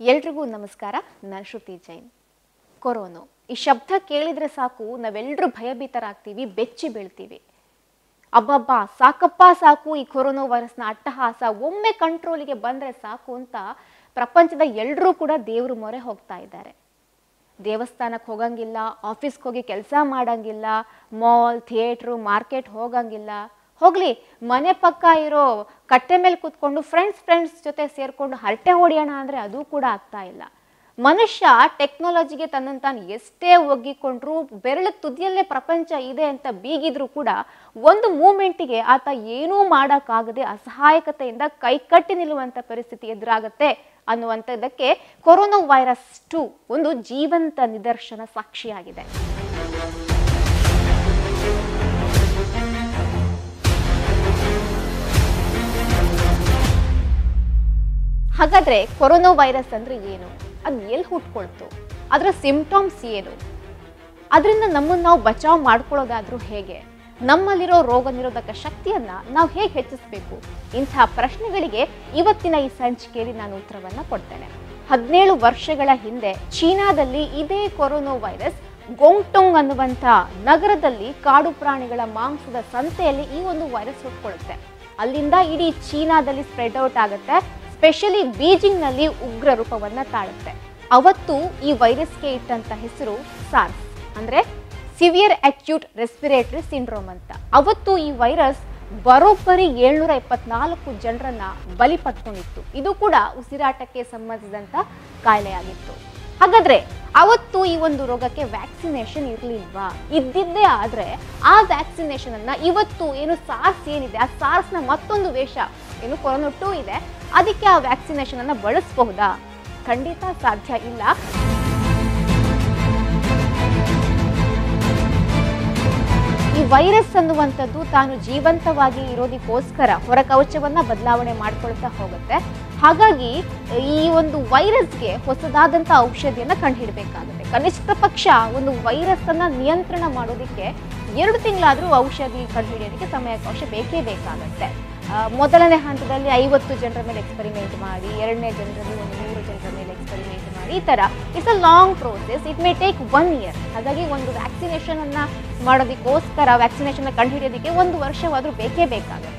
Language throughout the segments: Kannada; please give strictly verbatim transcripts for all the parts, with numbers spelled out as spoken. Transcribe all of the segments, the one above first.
ಎಲ್ರಿಗೂ ನಮಸ್ಕಾರ. ನಾನು ಶ್ರುತಿ ಜೈನ್. ಕೊರೋನಾ ಈ ಶಬ್ದ ಕೇಳಿದ್ರೆ ಸಾಕು ನಾವೆಲ್ಲರೂ ಭಯಭೀತರಾಗ್ತೀವಿ, ಬೆಚ್ಚಿ ಬೀಳ್ತೀವಿ. ಅಬ್ಬಬ್ಬಾ ಸಾಕಪ್ಪ ಸಾಕು, ಈ ಕೊರೋನಾ ವೈರಸ್ನ ಅಟ್ಟಹಾಸ ಒಮ್ಮೆ ಕಂಟ್ರೋಲಿಗೆ ಬಂದ್ರೆ ಸಾಕು ಅಂತ ಪ್ರಪಂಚದ ಎಲ್ಲರೂ ಕೂಡ ದೇವ್ರ ಮೊರೆ ಹೋಗ್ತಾ ಇದ್ದಾರೆ. ದೇವಸ್ಥಾನಕ್ಕೆ ಹೋಗಂಗಿಲ್ಲ, ಆಫೀಸ್ಗೆ ಹೋಗಿ ಕೆಲಸ ಮಾಡಂಗಿಲ್ಲ, ಮಾಲ್, ಥಿಯೇಟ್ರು, ಮಾರ್ಕೆಟ್ ಹೋಗಂಗಿಲ್ಲ. ಹೋಗ್ಲಿ, ಮನೆ ಪಕ್ಕ ಇರೋ ಕಟ್ಟೆ ಮೇಲೆ ಕೂತ್ಕೊಂಡು ಫ್ರೆಂಡ್ಸ್ ಫ್ರೆಂಡ್ಸ್ ಜೊತೆ ಸೇರ್ಕೊಂಡು ಹರಟೆ ಹೊಡಿಯೋಣ ಅಂದ್ರೆ ಅದು ಕೂಡ ಆಗ್ತಾ ಇಲ್ಲ. ಮನುಷ್ಯ ಟೆಕ್ನಾಲಜಿಗೆ ತನ್ನನ್ನು ತಾನು ಎಷ್ಟೇ ಒಗ್ಗಿಕೊಂಡ್ರು, ಬೆರಳ ತುದಿಯಲ್ಲೇ ಪ್ರಪಂಚ ಇದೆ ಅಂತ ಬೀಗಿದ್ರು ಕೂಡ ಒಂದು ಮೂಮೆಂಟಿಗೆ ಆತ ಏನೂ ಮಾಡೋಕ್ಕಾಗದೆ ಅಸಹಾಯಕತೆಯಿಂದ ಕೈಕಟ್ಟಿ ನಿಲ್ಲುವಂಥ ಪರಿಸ್ಥಿತಿ ಎದುರಾಗುತ್ತೆ ಅನ್ನುವಂಥದ್ದಕ್ಕೆ ಕೊರೋನಾ ವೈರಸ್ ಟು ಒಂದು ಜೀವಂತ ನಿದರ್ಶನ ಸಾಕ್ಷಿಯಾಗಿದೆ. ಹಾಗಾದ್ರೆ ಕೊರೋನಾ ವೈರಸ್ ಅಂದ್ರೆ ಏನು, ಅದು ಎಲ್ಲಿ ಹುಟ್ಕೊಳ್ತು, ಅದರ ಸಿಂಪ್ಟಮ್ಸ್ ಏನು, ಅದರಿಂದ ನಮ್ಮನ್ನು ನಾವು ಬಚಾವ್ ಮಾಡ್ಕೊಳ್ಳೋದಾದ್ರೂ ಹೇಗೆ, ನಮ್ಮಲ್ಲಿರೋ ರೋಗ ನಿರೋಧಕ ಶಕ್ತಿಯನ್ನ ನಾವು ಹೇಗೆ ಹೆಚ್ಚಿಸಬೇಕು, ಇಂತಹ ಪ್ರಶ್ನೆಗಳಿಗೆ ಇವತ್ತಿನ ಈ ಸಂಚಿಕೆಯಲ್ಲಿ ನಾನು ಉತ್ತರವನ್ನ ಕೊಡ್ತೇನೆ. ಹದಿನೇಳು ವರ್ಷಗಳ ಹಿಂದೆ ಚೀನಾದಲ್ಲಿ ಇದೇ ಕೊರೋನಾ ವೈರಸ್ ಗೋಂಗ್ಟುಂಗ್ ಅನ್ನುವಂಥ ನಗರದಲ್ಲಿ ಕಾಡು ಪ್ರಾಣಿಗಳ ಮಾಂಸದ ಸಂತೆಯಲ್ಲಿ ಈ ಒಂದು ವೈರಸ್ ಹುಟ್ಕೊಳ್ಳುತ್ತೆ. ಅಲ್ಲಿಂದ ಇಡೀ ಚೀನಾದಲ್ಲಿ ಸ್ಪ್ರೆಡ್ ಔಟ್ ಆಗುತ್ತೆ. ಸ್ಪೆಷಲಿ ಬೀಜಿಂಗ್ ನಲ್ಲಿ ಉಗ್ರ ರೂಪವನ್ನ ತಾಳುತ್ತೆ. ಅವತ್ತು ಈ ವೈರಸ್ಗೆ ಇಟ್ಟಂತ ಹೆಸರು ಸಾರ್ಸ್, ಅಂದ್ರೆ ಸಿವಿಯರ್ ಅಕ್ಯೂಟ್ ರೆಸ್ಪಿರೇಟರಿ ಸಿಂಡ್ರೋಮ್ ಅಂತ. ಅವತ್ತು ಈ ವೈರಸ್ ಬರೋಬ್ಬರಿ ಏಳ್ನೂರ ಇಪ್ಪತ್ನಾಲ್ಕು ಜನರನ್ನ ಬಲಿ ಪಡ್ಕೊಂಡಿತ್ತು. ಇದು ಕೂಡ ಉಸಿರಾಟಕ್ಕೆ ಸಂಬಂಧಿಸಿದಂತ ಕಾಯಿಲೆಯಾಗಿತ್ತು. ಹಾಗಾದ್ರೆ ಅವತ್ತು ಈ ಒಂದು ರೋಗಕ್ಕೆ ವ್ಯಾಕ್ಸಿನೇಷನ್ ಇರ್ಲಿಲ್ವಾ? ಇದ್ದಿದ್ದೇ ಆದ್ರೆ ಆ ವ್ಯಾಕ್ಸಿನೇಷನ್ ಅನ್ನ ಇವತ್ತು ಏನು ಸಾರ್ಸ್ ಏನಿದೆ, ಆ ಸಾರ್ಸ್ ನ ಮತ್ತೊಂದು ವೇಷ ಏನು ಕೊರೋನಾ ಟೂ ಇದೆ, ಅದಕ್ಕೆ ಆ ವ್ಯಾಕ್ಸಿನೇಷನ್ ಅನ್ನ ಬಳಸಬಹುದಾ? ಖಂಡಿತ ಸಾಧ್ಯ ಇಲ್ಲ. ಈ ವೈರಸ್ ಅನ್ನುವಂಥದ್ದು ತಾನು ಜೀವಂತವಾಗಿ ಇರೋದಕ್ಕೋಸ್ಕರ ಹೊರ ಕವಚವನ್ನ ಬದಲಾವಣೆ ಮಾಡ್ಕೊಳ್ತಾ ಹೋಗುತ್ತೆ. ಹಾಗಾಗಿ ಈ ಒಂದು ವೈರಸ್ಗೆ ಹೊಸದಾದಂಥ ಔಷಧಿಯನ್ನ ಕಂಡುಹಿಡಬೇಕಾಗುತ್ತೆ. ಕನಿಷ್ಠ ಪಕ್ಷ ಒಂದು ವೈರಸ್ ಅನ್ನ ನಿಯಂತ್ರಣ ಮಾಡೋದಕ್ಕೆ ಎರಡು ತಿಂಗಳಾದ್ರೂ ಔಷಧಿ ಕಂಡುಹಿಡಿಯೋದಕ್ಕೆ ಸಮಯಾವಕಾಶ ಬೇಕೇ ಬೇಕಾಗುತ್ತೆ. ಮೊದಲನೇ ಹಂತದಲ್ಲಿ ಐವತ್ತು ಜನರ ಮೇಲೆ ಎಕ್ಸ್ಪೆರಿಮೆಂಟ್ ಮಾಡಿ, ಎರಡನೇ ಜನರಲ್ಲಿ ಒಂದು ನೂರು ಜನರ ಮೇಲೆ ಎಕ್ಸ್ಪೆರಿಮೆಂಟ್ ಮಾಡಿ, ಈ ತರ it's a long process. It may take one year. ಹಾಗಾಗಿ ಒಂದು ವ್ಯಾಕ್ಸಿನೇಷನ್ ಅನ್ನ ಮಾಡೋದಕ್ಕೋಸ್ಕರ, ವ್ಯಾಕ್ಸಿನೇಷನ್ ಕಂಡುಹಿಡಿಯೋದಕ್ಕೆ ಒಂದು ವರ್ಷವಾದ್ರೂ ಬೇಕೇ ಬೇಕಾಗುತ್ತೆ.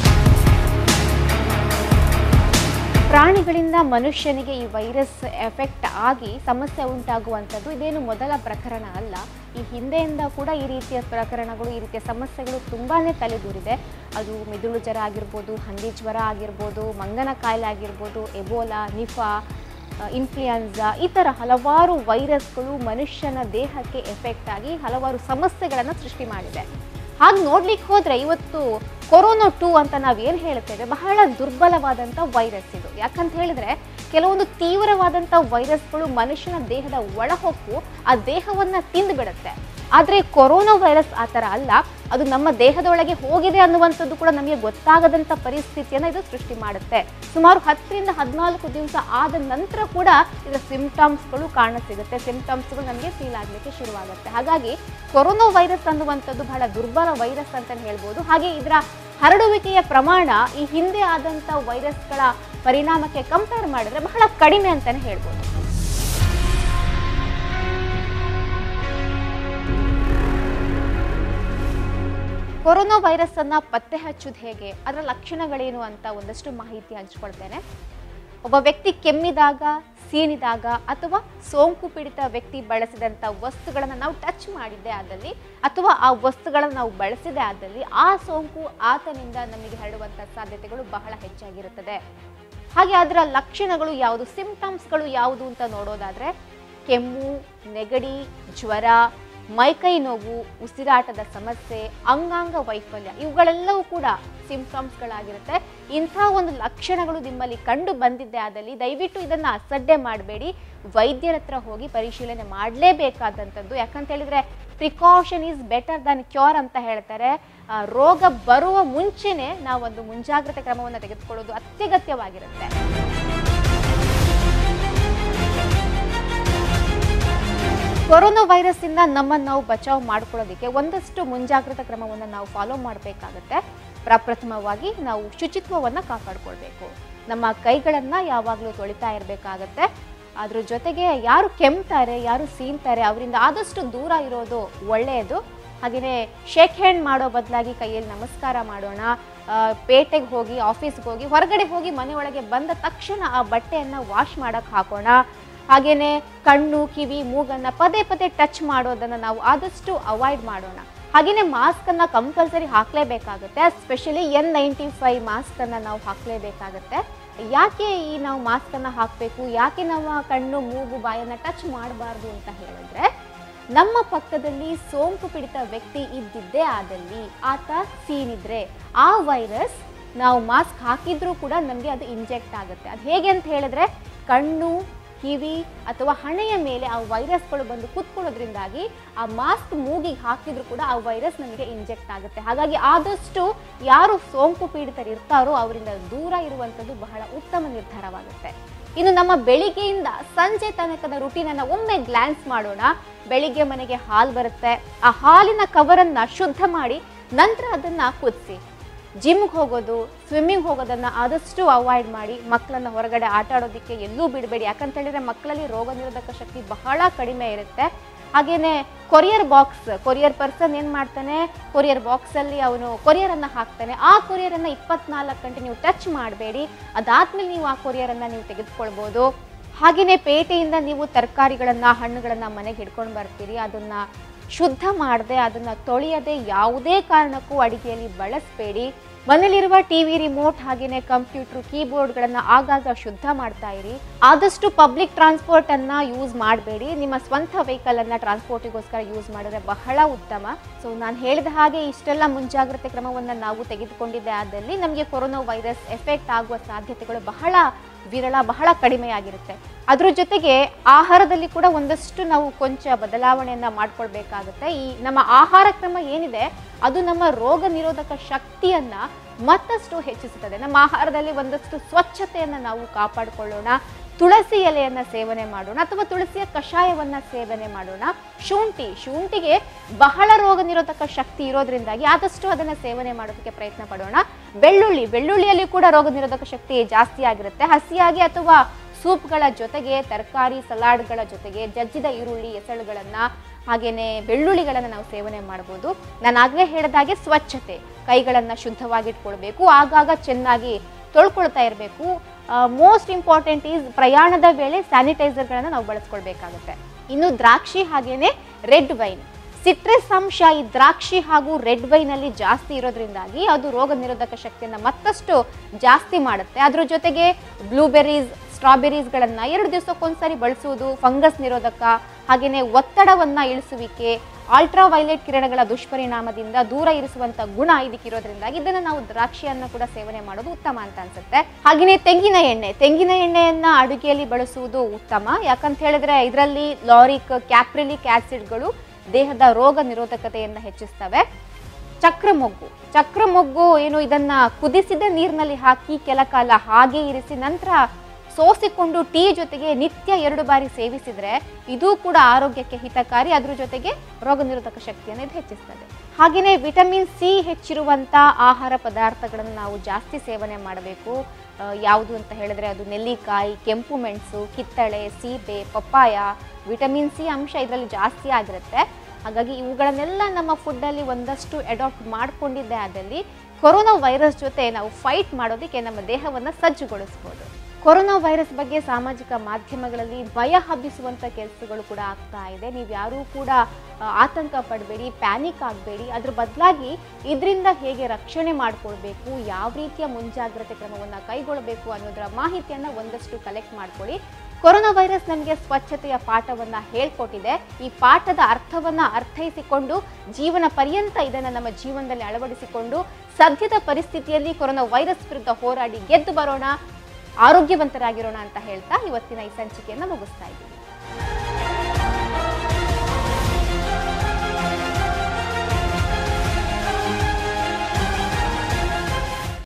ಪ್ರಾಣಿಗಳಿಂದ ಮನುಷ್ಯನಿಗೆ ಈ ವೈರಸ್ ಎಫೆಕ್ಟ್ ಆಗಿ ಸಮಸ್ಯೆ ಉಂಟಾಗುವಂಥದ್ದು ಇದೇನು ಮೊದಲ ಪ್ರಕರಣ ಅಲ್ಲ. ಈ ಹಿಂದೆಯಿಂದ ಕೂಡ ಈ ರೀತಿಯ ಪ್ರಕರಣಗಳು, ಈ ರೀತಿಯ ಸಮಸ್ಯೆಗಳು ತುಂಬಾನೇ ತಲೆದೂರಿದೆ. ಅದು ಮಿದುಳು ಜ್ವರ ಆಗಿರ್ಬೋದು, ಹಂದಿ ಜ್ವರ ಆಗಿರ್ಬೋದು, ಮಂಗನ ಕಾಯಿಲೆ ಆಗಿರ್ಬೋದು, ಎಬೋಲಾ, ನಿಫಾ, ಇನ್ಫ್ಲೂಯೆನ್ಸಾ, ಈ ಥರ ಹಲವಾರು ವೈರಸ್ಗಳು ಮನುಷ್ಯನ ದೇಹಕ್ಕೆ ಎಫೆಕ್ಟ್ ಆಗಿ ಹಲವಾರು ಸಮಸ್ಯೆಗಳನ್ನು ಸೃಷ್ಟಿ ಮಾಡಿದೆ. ಹಾಗೆ ನೋಡ್ಲಿಕ್ಕೆ ಹೋದ್ರೆ ಇವತ್ತು ಕೊರೋನಾ ಟೂ ಅಂತ ನಾವೇನು ಹೇಳ್ತೇವೆ, ಬಹಳ ದುರ್ಬಲವಾದಂಥ ವೈರಸ್ ಇದು. ಯಾಕಂತ ಹೇಳಿದ್ರೆ ಕೆಲವೊಂದು ತೀವ್ರವಾದಂಥ ವೈರಸ್ಗಳು ಮನುಷ್ಯನ ದೇಹದ ಒಳಹೊಕ್ಕು ಆ ದೇಹವನ್ನ ತಿಂದು ಬಿಡುತ್ತೆ. ಆದರೆ ಕೊರೋನಾ ವೈರಸ್ ಆ ಥರ ಅಲ್ಲ. ಅದು ನಮ್ಮ ದೇಹದೊಳಗೆ ಹೋಗಿದೆ ಅನ್ನುವಂಥದ್ದು ಕೂಡ ನಮಗೆ ಗೊತ್ತಾಗದಂಥ ಪರಿಸ್ಥಿತಿಯನ್ನು ಇದು ಸೃಷ್ಟಿ ಮಾಡುತ್ತೆ. ಸುಮಾರು ಹತ್ತರಿಂದ ಹದಿನಾಲ್ಕು ದಿವಸ ಆದ ನಂತರ ಕೂಡ ಇದರ ಸಿಂಪ್ಟಮ್ಸ್ಗಳು ಕಾಣಸಿಗುತ್ತೆ. ಸಿಂಪ್ಟಮ್ಸ್ಗಳು ನಮಗೆ ಫೀಲ್ ಆಗಲಿಕ್ಕೆ ಶುರುವಾಗುತ್ತೆ. ಹಾಗಾಗಿ ಕೊರೋನಾ ವೈರಸ್ ಅನ್ನುವಂಥದ್ದು ಬಹಳ ದುರ್ಬಲ ವೈರಸ್ ಅಂತಲೇ ಹೇಳ್ಬೋದು. ಹಾಗೆ ಇದರ ಹರಡುವಿಕೆಯ ಪ್ರಮಾಣ ಈ ಹಿಂದೆ ಆದಂಥ ವೈರಸ್ಗಳ ಪರಿಣಾಮಕ್ಕೆ ಕಂಪೇರ್ ಮಾಡಿದ್ರೆ ಬಹಳ ಕಡಿಮೆ ಅಂತಲೇ ಹೇಳ್ಬೋದು. ಕೊರೋನಾ ವೈರಸ್ ಅನ್ನ ಪತ್ತೆ ಹಚ್ಚೋದು ಹೇಗೆ, ಅದರ ಲಕ್ಷಣಗಳೇನು ಅಂತ ಒಂದಷ್ಟು ಮಾಹಿತಿ ಹಂಚ್ಕೊಳ್ತೇನೆ. ಒಬ್ಬ ವ್ಯಕ್ತಿ ಕೆಮ್ಮಿದಾಗ, ಸೀನಿದಾಗ ಅಥವಾ ಸೋಂಕು ಪೀಡಿತ ವ್ಯಕ್ತಿ ಬಳಸಿದಂಥ ವಸ್ತುಗಳನ್ನು ನಾವು ಟಚ್ ಮಾಡಿದ್ದೇ ಆದಲ್ಲಿ ಅಥವಾ ಆ ವಸ್ತುಗಳನ್ನು ನಾವು ಬಳಸಿದೇ ಆದಲ್ಲಿ ಆ ಸೋಂಕು ಆತನಿಂದ ನಮಗೆ ಹರಡುವಂಥ ಸಾಧ್ಯತೆಗಳು ಬಹಳ ಹೆಚ್ಚಾಗಿರುತ್ತದೆ. ಹಾಗೆ ಅದರ ಲಕ್ಷಣಗಳು ಯಾವುದು, ಸಿಂಪ್ಟಮ್ಸ್ಗಳು ಯಾವುದು ಅಂತ ನೋಡೋದಾದ್ರೆ ಕೆಮ್ಮು, ನೆಗಡಿ, ಜ್ವರ, ಮೈಕೈ ನೋವು, ಉಸಿರಾಟದ ಸಮಸ್ಯೆ, ಅಂಗಾಂಗ ವೈಫಲ್ಯ, ಇವುಗಳೆಲ್ಲವೂ ಕೂಡ ಸಿಂಪ್ಟಮ್ಸ್ಗಳಾಗಿರುತ್ತೆ. ಇಂಥ ಒಂದು ಲಕ್ಷಣಗಳು ನಿಮ್ಮಲ್ಲಿ ಕಂಡು ಬಂದಿದ್ದೆ ಆದಲ್ಲಿ ದಯವಿಟ್ಟು ಇದನ್ನು ಅಸಡ್ಡೆ ಮಾಡಬೇಡಿ, ವೈದ್ಯರ ಹತ್ರ ಹೋಗಿ ಪರಿಶೀಲನೆ ಮಾಡಲೇಬೇಕಾದಂಥದ್ದು. ಯಾಕಂತ ಹೇಳಿದ್ರೆ precaution is better than cure ಅಂತ ಹೇಳ್ತಾರೆ. ರೋಗ ಬರುವ ಮುಂಚೆನೆ ನಾವೊಂದು ಮುಂಜಾಗ್ರತೆ ಕ್ರಮವನ್ನು ತೆಗೆದುಕೊಳ್ಳೋದು ಅತ್ಯಗತ್ಯವಾಗಿರುತ್ತೆ. ಕೊರೋನಾ ವೈರಸ್ ಇಂದ ನಮ್ಮನ್ನು ನಾವು ಬಚಾವ್ ಮಾಡ್ಕೊಳ್ಳೋದಕ್ಕೆ ಒಂದಷ್ಟು ಮುಂಜಾಗ್ರತಾ ಕ್ರಮವನ್ನು ನಾವು ಫಾಲೋ ಮಾಡಬೇಕಾಗುತ್ತೆ. ಪ್ರಪ್ರಥಮವಾಗಿ ನಾವು ಶುಚಿತ್ವವನ್ನು ಕಾಪಾಡಿಕೊಳ್ಬೇಕು. ನಮ್ಮ ಕೈಗಳನ್ನು ಯಾವಾಗಲೂ ತೊಳಿತಾ ಇರಬೇಕಾಗುತ್ತೆ. ಅದ್ರ ಜೊತೆಗೆ ಯಾರು ಕೆಮ್ತಾರೆ ಯಾರು ಸೀನ್ತಾರೆ ಅವರಿಂದ ಆದಷ್ಟು ದೂರ ಇರೋದು ಒಳ್ಳೆಯದು. ಹಾಗೆಯೇ ಶೇಕ್ ಹ್ಯಾಂಡ್ ಮಾಡೋ ಬದಲಾಗಿ ಕೈಯಲ್ಲಿ ನಮಸ್ಕಾರ ಮಾಡೋಣ. ಪೇಟೆಗೆ ಹೋಗಿ ಆಫೀಸ್ಗೆ ಹೋಗಿ ಹೊರಗಡೆ ಹೋಗಿ ಮನೆಯೊಳಗೆ ಬಂದ ತಕ್ಷಣ ಆ ಬಟ್ಟೆಯನ್ನು ವಾಶ್ ಮಾಡೋಕ್ಕೆ ಹಾಕೋಣ. ಹಾಗೆಯೇ ಕಣ್ಣು ಕಿವಿ ಮೂಗನ್ನು ಪದೇ ಪದೇ ಟಚ್ ಮಾಡೋದನ್ನು ನಾವು ಆದಷ್ಟು ಅವಾಯ್ಡ್ ಮಾಡೋಣ. ಹಾಗೆಯೇ ಮಾಸ್ಕನ್ನು ಕಂಪಲ್ಸರಿ ಹಾಕಲೇಬೇಕಾಗುತ್ತೆ. ಎಸ್ಪೆಷಲಿ ಎನ್ ನೈಂಟಿ ಫೈವ್ ಮಾಸ್ಕನ್ನು ನಾವು ಹಾಕಲೇಬೇಕಾಗತ್ತೆ. ಯಾಕೆ ಈ ನಾವು ಮಾಸ್ಕನ್ನು ಹಾಕಬೇಕು, ಯಾಕೆ ನಾವು ಕಣ್ಣು ಮೂಗು ಬಾಯನ್ನು ಟಚ್ ಮಾಡಬಾರ್ದು ಅಂತ ಹೇಳಿದ್ರೆ, ನಮ್ಮ ಪಕ್ಕದಲ್ಲಿ ಸೋಂಕು ಪೀಡಿತ ವ್ಯಕ್ತಿ ಇದ್ದಿದ್ದೇ ಆದಲ್ಲಿ ಆತ ಸೀನಿದ್ರೆ ಆ ವೈರಸ್ ನಾವು ಮಾಸ್ಕ್ ಹಾಕಿದ್ರೂ ಕೂಡ ನಮಗೆ ಅದು ಇಂಜೆಕ್ಟ್ ಆಗುತ್ತೆ. ಅದು ಹೇಗೆ ಅಂತ ಹೇಳಿದ್ರೆ, ಕಣ್ಣು ಕಿವಿ ಅಥವಾ ಹಣೆಯ ಮೇಲೆ ಆ ವೈರಸ್ಗಳು ಬಂದು ಕೂತ್ಕೊಳ್ಳೋದ್ರಿಂದಾಗಿ ಆ ಮಾಸ್ಕ್ ಮೂಗಿಗೆ ಹಾಕಿದ್ರು ಕೂಡ ಆ ವೈರಸ್ ನಮಗೆ ಇಂಜೆಕ್ಟ್ ಆಗುತ್ತೆ. ಹಾಗಾಗಿ ಆದಷ್ಟು ಯಾರು ಸೋಂಕು ಪೀಡಿತರು ಇರ್ತಾರೋ ಅವರಿಂದ ದೂರ ಇರುವಂಥದ್ದು ಬಹಳ ಉತ್ತಮ ನಿರ್ಧಾರವಾಗುತ್ತೆ. ಇನ್ನು ನಮ್ಮ ಬೆಳಿಗ್ಗೆಯಿಂದ ಸಂಜೆ ತನಕದ ರುಟೀನನ್ನು ಒಮ್ಮೆ ಗ್ಲಾನ್ಸ್ ಮಾಡೋಣ. ಬೆಳಿಗ್ಗೆ ಮನೆಗೆ ಹಾಲು ಬರುತ್ತೆ, ಆ ಹಾಲಿನ ಕವರನ್ನು ಶುದ್ಧ ಮಾಡಿ ನಂತರ ಅದನ್ನು ಕುದಿಸಿ. ಜಿಮ್ಗೆ ಹೋಗೋದು, ಸ್ವಿಮ್ಮಿಂಗ್ ಹೋಗೋದನ್ನು ಆದಷ್ಟು ಅವಾಯ್ಡ್ ಮಾಡಿ. ಮಕ್ಕಳನ್ನು ಹೊರಗಡೆ ಆಟ ಆಡೋದಕ್ಕೆ ಎಲ್ಲೂ ಬಿಡಬೇಡಿ. ಯಾಕಂತ ಹೇಳಿದ್ರೆ ಮಕ್ಕಳಲ್ಲಿ ರೋಗ ನಿರೋಧಕ ಶಕ್ತಿ ಬಹಳ ಕಡಿಮೆ ಇರುತ್ತೆ. ಹಾಗೆಯೇ ಕೊರಿಯರ್ ಬಾಕ್ಸ್, ಕೊರಿಯರ್ ಪರ್ಸನ್ ಏನು ಮಾಡ್ತಾನೆ, ಕೊರಿಯರ್ ಬಾಕ್ಸಲ್ಲಿ ಅವನು ಕೊರಿಯರನ್ನು ಹಾಕ್ತಾನೆ. ಆ ಕೊರಿಯರನ್ನು ಇಪ್ಪತ್ನಾಲ್ಕು ಗಂಟೆ ನೀವು ಟಚ್ ಮಾಡಬೇಡಿ. ಅದಾದಮೇಲೆ ನೀವು ಆ ಕೊರಿಯರನ್ನು ನೀವು ತೆಗೆದುಕೊಳ್ಬೋದು. ಹಾಗೆಯೇ ಪೇಟೆಯಿಂದ ನೀವು ತರಕಾರಿಗಳನ್ನು ಹಣ್ಣುಗಳನ್ನು ಮನೆಗೆ ಹಿಡ್ಕೊಂಡು ಬರ್ತೀರಿ, ಅದನ್ನು ಶುದ್ಧ ಮಾಡದೆ ಅದನ್ನು ತೊಳೆಯದೆ ಯಾವುದೇ ಕಾರಣಕ್ಕೂ ಅಡಿಗೆಯಲ್ಲಿ ಬಳಸಬೇಡಿ. ಮನೆಯಲ್ಲಿರುವ ಟಿವಿ ರಿಮೋಟ್ ಹಾಗೆಯೇ ಕಂಪ್ಯೂಟರ್ ಕೀಬೋರ್ಡ್ಗಳನ್ನು ಆಗಾಗ ಶುದ್ಧ ಮಾಡ್ತಾ ಇರಿ. ಆದಷ್ಟು ಪಬ್ಲಿಕ್ ಟ್ರಾನ್ಸ್ಪೋರ್ಟನ್ನು ಯೂಸ್ ಮಾಡಬೇಡಿ. ನಿಮ್ಮ ಸ್ವಂತ ವೆಹಿಕಲನ್ನು ಟ್ರಾನ್ಸ್ಪೋರ್ಟಿಗೋಸ್ಕರ ಯೂಸ್ ಮಾಡಿದ್ರೆ ಬಹಳ ಉತ್ತಮ. ಸೊ ನಾನು ಹೇಳಿದ ಹಾಗೆ ಇಷ್ಟೆಲ್ಲ ಮುಂಜಾಗ್ರತೆ ಕ್ರಮವನ್ನು ನಾವು ತೆಗೆದುಕೊಂಡಿದ್ದೆ ಆದಲ್ಲಿ ನಮಗೆ ಕೊರೋನಾ ವೈರಸ್ ಎಫೆಕ್ಟ್ ಆಗುವ ಸಾಧ್ಯತೆಗಳು ಬಹಳ ವಿರಳ, ಬಹಳ ಕಡಿಮೆಯಾಗಿರುತ್ತೆ. ಅದ್ರ ಜೊತೆಗೆ ಆಹಾರದಲ್ಲಿ ಕೂಡ ಒಂದಷ್ಟು ನಾವು ಕೊಂಚ ಬದಲಾವಣೆಯನ್ನು ಮಾಡ್ಕೊಳ್ಬೇಕಾಗುತ್ತೆ. ಈ ನಮ್ಮ ಆಹಾರ ಕ್ರಮ ಏನಿದೆ ಅದು ನಮ್ಮ ರೋಗ ನಿರೋಧಕ ಶಕ್ತಿಯನ್ನು ಮತ್ತಷ್ಟು ಹೆಚ್ಚಿಸುತ್ತದೆ. ನಮ್ಮ ಆಹಾರದಲ್ಲಿ ಒಂದಷ್ಟು ಸ್ವಚ್ಛತೆಯನ್ನು ನಾವು ಕಾಪಾಡಿಕೊಳ್ಳೋಣ. ತುಳಸಿ ಎಲೆಯನ್ನು ಸೇವನೆ ಮಾಡೋಣ ಅಥವಾ ತುಳಸಿಯ ಕಷಾಯವನ್ನು ಸೇವನೆ ಮಾಡೋಣ. ಶುಂಠಿ ಶುಂಠಿಗೆ ಬಹಳ ರೋಗ ನಿರೋಧಕ ಶಕ್ತಿ ಇರೋದ್ರಿಂದಾಗಿ ಆದಷ್ಟು ಅದನ್ನು ಸೇವನೆ ಮಾಡೋದಕ್ಕೆ ಪ್ರಯತ್ನ ಪಡೋಣ. ಬೆಳ್ಳುಳ್ಳಿ ಬೆಳ್ಳುಳ್ಳಿಯಲ್ಲಿ ಕೂಡ ರೋಗ ನಿರೋಧಕ ಶಕ್ತಿ ಜಾಸ್ತಿ ಆಗಿರುತ್ತೆ. ಹಸಿಯಾಗಿ ಅಥವಾ ಸೂಪ್ಗಳ ಜೊತೆಗೆ, ತರಕಾರಿ ಸಲಾಡ್ಗಳ ಜೊತೆಗೆ ಜಜ್ಜಿದ ಈರುಳ್ಳಿ ಎಸಳುಗಳನ್ನು ಹಾಗೆಯೇ ಬೆಳ್ಳುಳ್ಳಿಗಳನ್ನು ನಾವು ಸೇವನೆ ಮಾಡ್ಬೋದು. ನಾನು ಆಗಲೇ ಹೇಳಿದಾಗೆ ಸ್ವಚ್ಛತೆ, ಕೈಗಳನ್ನು ಶುದ್ಧವಾಗಿಟ್ಕೊಳ್ಬೇಕು, ಆಗಾಗ ಚೆನ್ನಾಗಿ ತೊಳ್ಕೊಳ್ತಾ ಇರಬೇಕು. ಮೋಸ್ಟ್ ಇಂಪಾರ್ಟೆಂಟ್ ಈಸ್ ಪ್ರಯಾಣದ ವೇಳೆ ಸ್ಯಾನಿಟೈಸರ್ಗಳನ್ನು ನಾವು ಬಳಸ್ಕೊಳ್ಬೇಕಾಗುತ್ತೆ. ಇನ್ನು ದ್ರಾಕ್ಷಿ ಹಾಗೆಯೇ ರೆಡ್ ವೈನ್, ಸಿಟ್ರಸ್ ಅಂಶ ಈ ದ್ರಾಕ್ಷಿ ಹಾಗೂ ರೆಡ್ ವೈನಲ್ಲಿ ಜಾಸ್ತಿ ಇರೋದ್ರಿಂದಾಗಿ ಅದು ರೋಗ ನಿರೋಧಕ ಶಕ್ತಿಯನ್ನು ಮತ್ತಷ್ಟು ಜಾಸ್ತಿ ಮಾಡುತ್ತೆ. ಅದ್ರ ಜೊತೆಗೆ ಬ್ಲೂಬೆರೀಸ್, ಸ್ಟ್ರಾಬೆರೀಸ್ಗಳನ್ನು ಎರಡು ದಿವಸಕ್ಕೊಂದ್ಸರಿ ಬಳಸುವುದು ಫಂಗಸ್ ನಿರೋಧಕ, ಹಾಗೆಯೇ ಒತ್ತಡವನ್ನು ಇಳಿಸುವಿಕೆ, ಅಲ್ಟ್ರಾ ವೈಲೆಟ್ ಕಿರಣಗಳ ದುಷ್ಪರಿಣಾಮದಿಂದ ದೂರ ಇರಿಸುವಂಥ ಗುಣ ಇದಕ್ಕಿರೋದ್ರಿಂದಾಗಿ ಇದನ್ನು ನಾವು ದ್ರಾಕ್ಷಿಯನ್ನು ಕೂಡ ಸೇವನೆ ಮಾಡೋದು ಉತ್ತಮ ಅಂತ ಅನ್ಸುತ್ತೆ. ಹಾಗೆಯೇ ತೆಂಗಿನ ಎಣ್ಣೆ ತೆಂಗಿನ ಎಣ್ಣೆಯನ್ನು ಅಡುಗೆಯಲ್ಲಿ ಬಳಸುವುದು ಉತ್ತಮ. ಯಾಕಂತ ಹೇಳಿದ್ರೆ ಇದರಲ್ಲಿ ಲಾರಿಕ್, ಕ್ಯಾಪ್ರಿಲಿಕ್ ಆಸಿಡ್ಗಳು ದೇಹದ ರೋಗ ನಿರೋಧಕತೆಯನ್ನು ಹೆಚ್ಚಿಸ್ತವೆ. ಚಕ್ರಮೊಗ್ಗು ಚಕ್ರಮೊಗ್ಗು ಏನು, ಇದನ್ನ ಕುದಿಸಿದ ನೀರಿನಲ್ಲಿ ಹಾಕಿ ಕೆಲ ಕಾಲ ಹಾಗೆ ಇರಿಸಿ ನಂತರ ಸೋಸಿಕೊಂಡು ಟೀ ಜೊತೆಗೆ ನಿತ್ಯ ಎರಡು ಬಾರಿ ಸೇವಿಸಿದರೆ ಇದು ಕೂಡ ಆರೋಗ್ಯಕ್ಕೆ ಹಿತಕಾರಿ. ಅದ್ರ ಜೊತೆಗೆ ರೋಗ ನಿರೋಧಕ ಶಕ್ತಿಯನ್ನು ಇದು ಹೆಚ್ಚಿಸ್ತದೆ. ಹಾಗೆಯೇ ವಿಟಮಿನ್ ಸಿ ಹೆಚ್ಚಿರುವಂಥ ಆಹಾರ ಪದಾರ್ಥಗಳನ್ನು ನಾವು ಜಾಸ್ತಿ ಸೇವನೆ ಮಾಡಬೇಕು. ಯಾವುದು ಅಂತ ಹೇಳಿದ್ರೆ ಅದು ನೆಲ್ಲಿಕಾಯಿ, ಕೆಂಪು ಮೆಣಸು, ಕಿತ್ತಳೆ, ಸೀಬೆ, ಪಪ್ಪಾಯ. ವಿಟಮಿನ್ ಸಿ ಅಂಶ ಇದರಲ್ಲಿ ಜಾಸ್ತಿ ಆಗಿರುತ್ತೆ. ಹಾಗಾಗಿ ಇವುಗಳನ್ನೆಲ್ಲ ನಮ್ಮ ಫುಡ್ಡಲ್ಲಿ ಒಂದಷ್ಟು ಅಡಾಪ್ಟ್ ಮಾಡಿಕೊಂಡಿದ್ದೆ ಆದಲ್ಲಿ ಕೊರೋನಾ ವೈರಸ್ ಜೊತೆ ನಾವು ಫೈಟ್ ಮಾಡೋದಕ್ಕೆ ನಮ್ಮ ದೇಹವನ್ನು ಸಜ್ಜುಗೊಳಿಸ್ಬೋದು. ಕೊರೋನಾ ವೈರಸ್ ಬಗ್ಗೆ ಸಾಮಾಜಿಕ ಮಾಧ್ಯಮಗಳಲ್ಲಿ ಭಯ ಹಬ್ಬಿಸುವಂಥ ಕೆಲಸಗಳು ಕೂಡ ಆಗ್ತಾ ಇದೆ. ನೀವು ಯಾರೂ ಕೂಡ ಆತಂಕ ಪಡಬೇಡಿ, ಪ್ಯಾನಿಕ್ ಆಗಬೇಡಿ. ಅದ್ರ ಬದಲಾಗಿ ಇದರಿಂದ ಹೇಗೆ ರಕ್ಷಣೆ ಮಾಡಿಕೊಳ್ಬೇಕು, ಯಾವ ರೀತಿಯ ಮುಂಜಾಗ್ರತೆ ಕ್ರಮವನ್ನು ಕೈಗೊಳ್ಳಬೇಕು ಅನ್ನೋದರ ಮಾಹಿತಿಯನ್ನು ಒಂದಷ್ಟು ಕಲೆಕ್ಟ್ ಮಾಡ್ಕೊಳ್ಳಿ. ಕೊರೋನಾ ವೈರಸ್ ನಮಗೆ ಸ್ವಚ್ಛತೆಯ ಪಾಠವನ್ನು ಹೇಳ್ಕೊಟ್ಟಿದೆ. ಈ ಪಾಠದ ಅರ್ಥವನ್ನು ಅರ್ಥೈಸಿಕೊಂಡು ಜೀವನ ಪರ್ಯಂತ ಇದನ್ನು ನಮ್ಮ ಜೀವನದಲ್ಲಿ ಅಳವಡಿಸಿಕೊಂಡು ಸದ್ಯದ ಪರಿಸ್ಥಿತಿಯಲ್ಲಿ ಕೊರೋನಾ ವೈರಸ್ ವಿರುದ್ಧ ಹೋರಾಡಿ ಗೆದ್ದು ಬರೋಣ, ಆರೋಗ್ಯವಂತರಾಗಿರೋಣ ಅಂತ ಹೇಳ್ತಾ ಇವತ್ತಿನ ಈ ಸಂಚಿಕೆಯನ್ನು ಮುಗಿಸ್ತಾ ಇದ್ದೀವಿ.